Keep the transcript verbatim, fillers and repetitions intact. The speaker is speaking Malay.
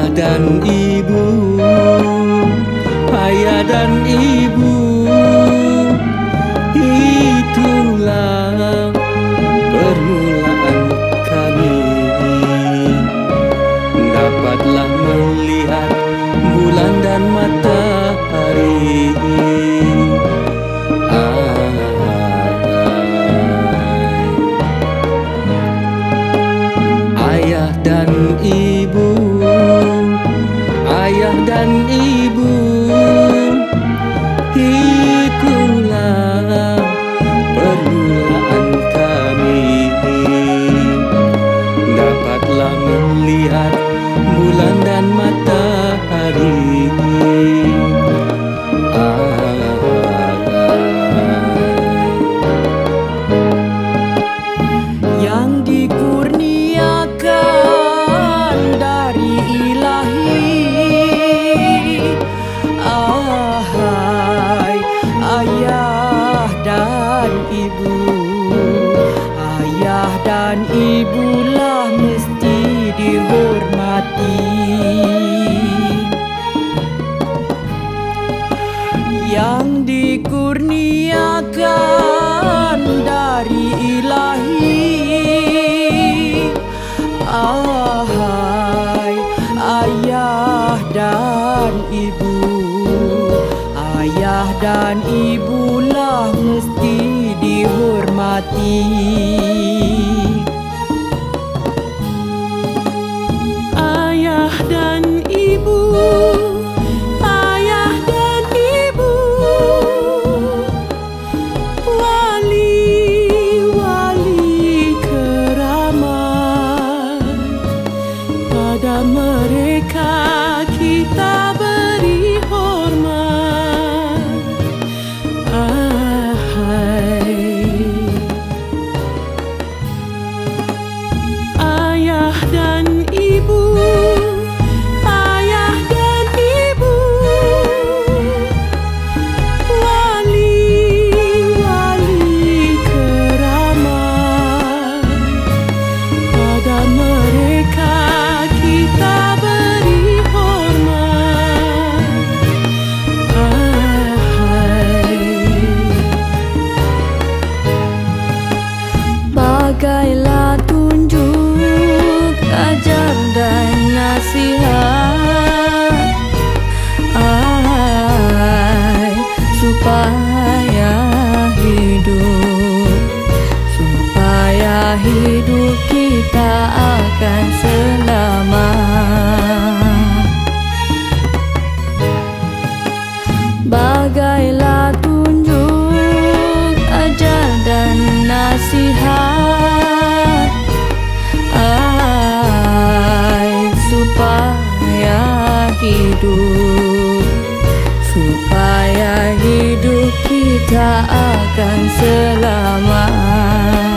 Ayah dan ibu, ayah dan ibu, itulah permulaan kami. Dapatlah melihat bulan dan matahari. Ayah dan ibu, ayah dan ibu, itulah permulaan kami. Dapatlah melihat bulan dan matahari. Yang dikurniakan dari ilahi, ahai ayah dan ibu, ayah dan ibulah mesti dihormati. Yang dikurniakan dari ilahi, ahai ayah dan ibu, ayah dan ibulah mesti dihormati. Ayah dan ibu, ayah dan ibu, wali-wali keramat. Pada mereka kita beri hormat. Ahai ayah dan ibu, ayah dan ibu, wali-wali keramat. Pada mereka kita beri hormat. Ahai bagailah tunjuk ajar dan nasihat, ai supaya hidup, supaya hidup kita akan selamat. Bagailah tunjuk ajar dan nasihat, ai supaya hidup, supaya hidup kita akan selamat.